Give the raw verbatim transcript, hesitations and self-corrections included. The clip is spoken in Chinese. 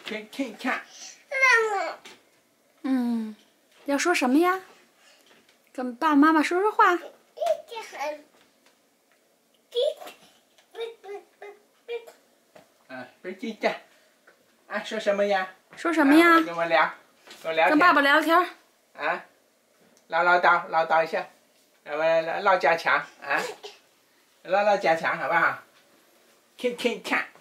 看看看。 嗯，要说什么呀？跟爸爸妈妈说说话。 嗯，别叽喳。啊，说什么呀？ 说什么呀？ 啊、跟我聊，跟我聊天。 跟爸爸聊天。 啊，唠唠叨，唠叨一下，我们唠家常啊，唠唠家常好不好？看看看。